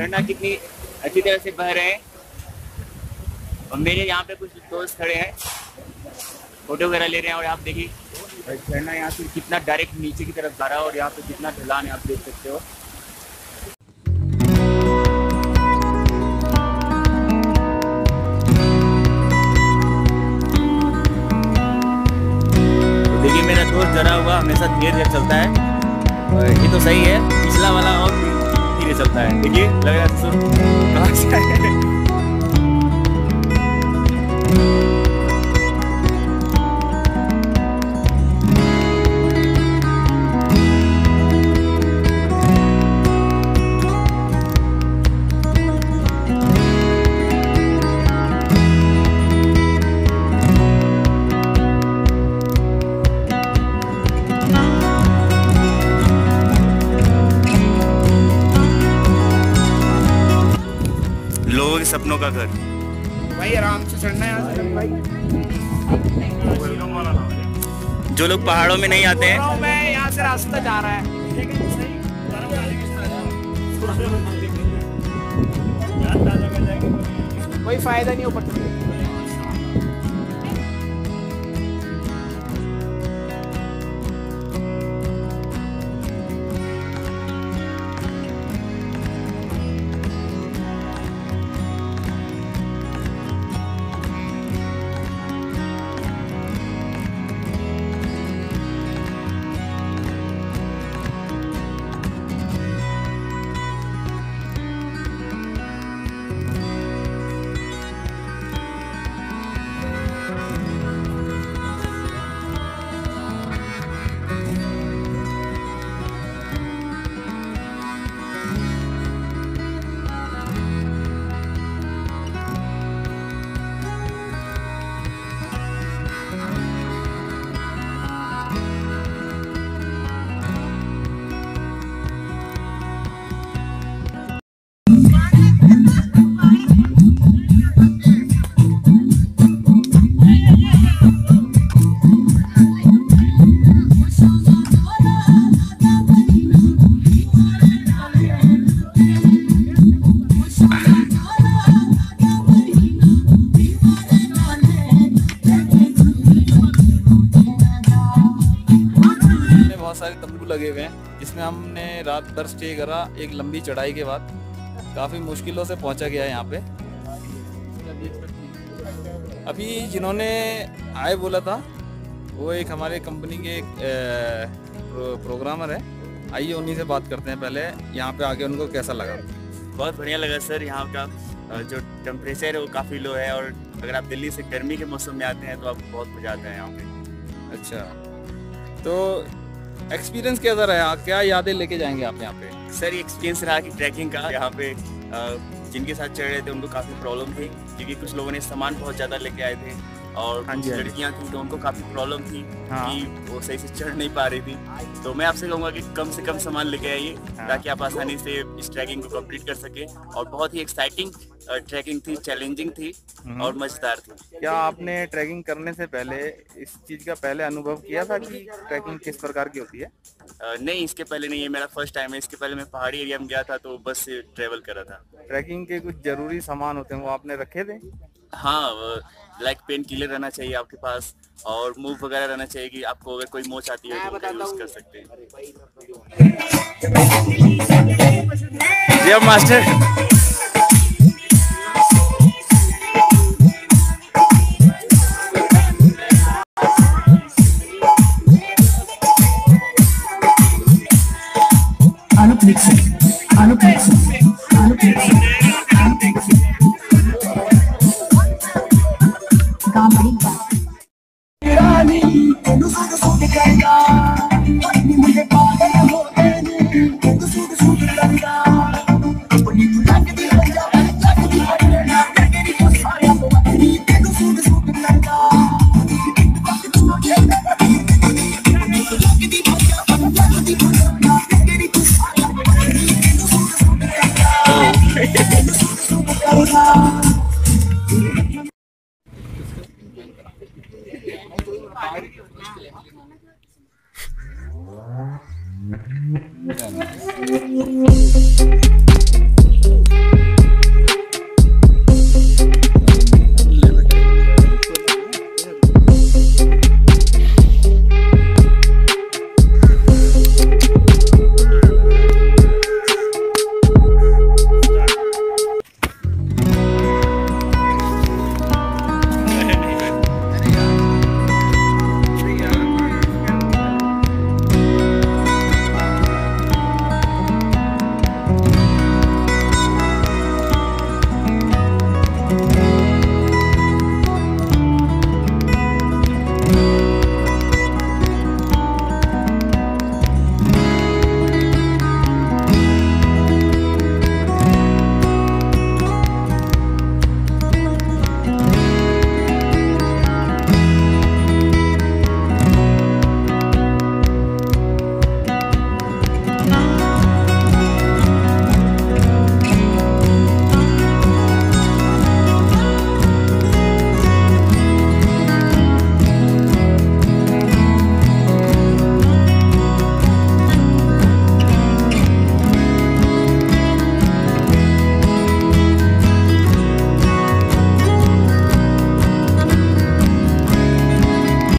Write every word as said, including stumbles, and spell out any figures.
झरना कितनी अच्छी तरह से बह रहे हैं। और मेरे यहाँ पे कुछ दोस्त खड़े हैं, फोटो वगैरह ले रहे हैं। और आप देखिए झरना यहाँ से कितना डायरेक्ट नीचे की तरफ जा रहा है और यहाँ पे कितना ढलान है, आप देख सकते हो। तो देखिए मेरा दोस्त डरा हुआ हमेशा धीरे धीरे चलता है, और ये तो सही है, पिछला वाला और धीरे चलता है। देखिए लग रहा है सुर कहाँ से आया। लोगों के सपनों का घर भाई, आराम से चढ़ना है भाई। जो लोग पहाड़ों में नहीं आते हैं, मैं यहाँ से रास्ता जा रहा है, कोई फायदा नहीं ऊपर। सारे तंबू लगे हुए हैं, जिसमें हमने रात भर स्टे करा। एक लंबी चढ़ाई के बाद काफ़ी मुश्किलों से पहुंचा गया यहाँ पे। अभी जिन्होंने आए बोला था वो एक हमारे कंपनी के एक प्रो, प्रोग्रामर है। आइए उन्हीं से बात करते हैं पहले, यहाँ पे आके उनको कैसा लगा। बहुत बढ़िया लगा सर। यहाँ का जो टेम्परेचर है वो काफ़ी लो है, और अगर आप दिल्ली से गर्मी के मौसम में आते हैं तो आपको बहुत मज़ा आता है यहाँ पे। अच्छा, तो एक्सपीरियंस कैसा रहा, क्या यादें लेके जाएंगे आप यहाँ पे? सर ये एक्सपीरियंस रहा कि ट्रैकिंग का यहाँ पे जिनके साथ चढ़ रहे थे उनको काफ़ी प्रॉब्लम थी, क्योंकि कुछ लोगों ने सामान बहुत ज़्यादा लेके आए थे और कुछ लड़कियाँ थी तो उनको काफ़ी प्रॉब्लम थी हाँ। कि वो सही से चढ़ नहीं पा रही थी। तो मैं आपसे कहूँगा कि कम से कम सामान लेके आइए हाँ। ताकि आप आसानी से इस ट्रैकिंग को कंप्लीट कर सके। और बहुत ही एक्साइटिंग ट्रैकिंग थी, चैलेंजिंग थी और मजेदार थी। क्या आपने ट्रैकिंग करने से पहले इस चीज़ का पहले अनुभव किया था कि ट्रैकिंग किस प्रकार की होती है? आ, नहीं, इसके पहले नहीं, ये मेरा फर्स्ट टाइम है। इसके पहले मैं पहाड़ी एरिया में गया था तो बस से ट्रेवल करा था। ट्रैकिंग के कुछ जरूरी सामान होते हैं वो आपने रखे थे? हाँ, लाइक पेन किलर रहना चाहिए आपके पास, और मूव वगैरह रहना चाहिए कि आपको अगर कोई मोच आती है तो यूज कर सकते हैं। जी master. Anup Nixon, Anup Nixon, Anup Nixon, Anup Nixon. Comedy Bar. Yeah.